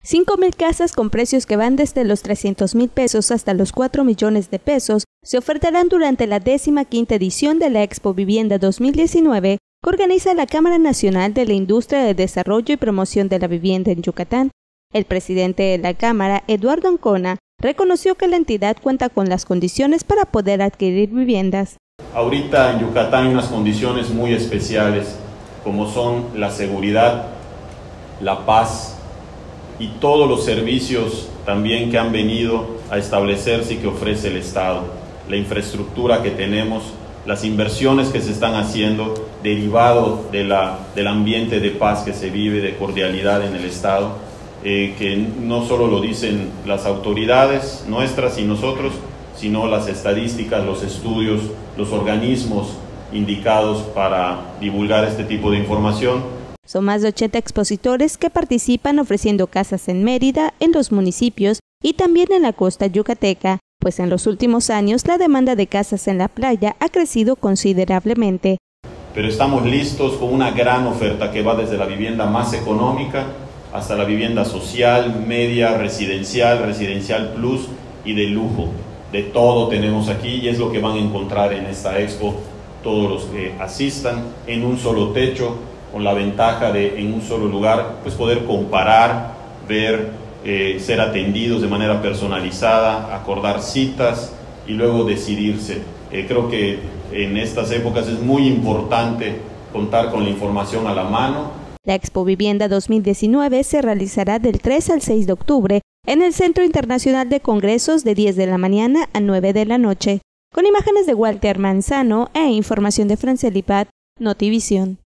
5.000 casas con precios que van desde los 300.000 pesos hasta los 4 millones de pesos se ofertarán durante la 15ª edición de la Expo Vivienda 2019 que organiza la Cámara Nacional de la Industria de Desarrollo y Promoción de la Vivienda en Yucatán. El presidente de la Cámara, Eduardo Ancona, reconoció que la entidad cuenta con las condiciones para poder adquirir viviendas. Ahorita en Yucatán hay unas condiciones muy especiales, como son la seguridad, la paz y todos los servicios también que han venido a establecerse y que ofrece el Estado, la infraestructura que tenemos, las inversiones que se están haciendo derivado del ambiente de paz que se vive, de cordialidad en el Estado, que no solo lo dicen las autoridades nuestras y nosotros, sino las estadísticas, los estudios, los organismos indicados para divulgar este tipo de información. Son más de 80 expositores que participan ofreciendo casas en Mérida, en los municipios y también en la costa yucateca, pues en los últimos años la demanda de casas en la playa ha crecido considerablemente. Pero estamos listos con una gran oferta que va desde la vivienda más económica hasta la vivienda social, media, residencial plus y de lujo. De todo tenemos aquí y es lo que van a encontrar en esta expo todos los que asistan en un solo techo, con la ventaja de en un solo lugar pues poder comparar, ver, ser atendidos de manera personalizada, acordar citas y luego decidirse. Creo que en estas épocas es muy importante contar con la información a la mano. La Expo Vivienda 2019 se realizará del 3 al 6 de octubre en el Centro Internacional de Congresos de 10 de la mañana a 9 de la noche. Con imágenes de Walter Manzano e información de Franceli Pat, Notivisión.